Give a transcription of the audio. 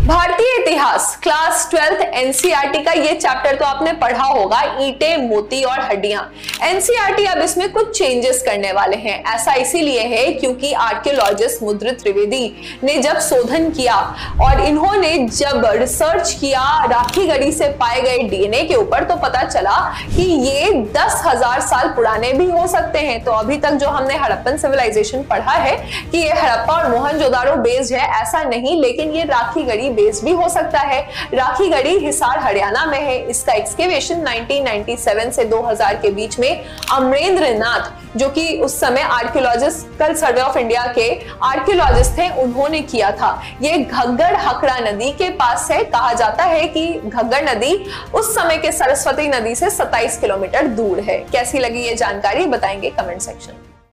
भारतीय इतिहास class 12th NCERT का ये चैप्टर तो आपने पढ़ा होगा, ईंटें, मोती और हड्डियां। एनसीईआरटी अब इसमें कुछ चेंजेस करने वाले हैं। ऐसा इसीलिए है क्योंकि आर्कियोलॉजिस्ट मुद्र त्रिवेदी ने जब शोधन किया और इन्होंने जब रिसर्च किया राखी गढ़ी से पाए गए डीएनए के ऊपर, तो पता चला कि ये 10,000 साल पुराने भी हो सकते हैं। तो अभी तक जो हमने हड़प्पन सिविलाइजेशन पढ़ा है कि ये हड़प्पा और मोहनजोदाड़ो बेस्ड है, ऐसा नहीं, लेकिन ये राखी गढ़ी बेस भी हो सकता है। राखी गढ़ी हिसार हरियाणा में है। इसका एक्सकेवेशन 1997 से 2000 के बीच में अमरेंद्र नाथ, जो कि उस समय आर्कियोलॉजिकल सर्वे ऑफ इंडिया के आर्कियोलॉजिस्ट थे, उन्होंने किया था। ये घग्गर हकड़ा नदी के पास है। कहा जाता है कि घग्गर नदी उस समय के सरस्वती नदी से 27 किलोमीटर दूर है। कैसी लगी ये जानकारी बताएंगे कमेंट सेक्शन।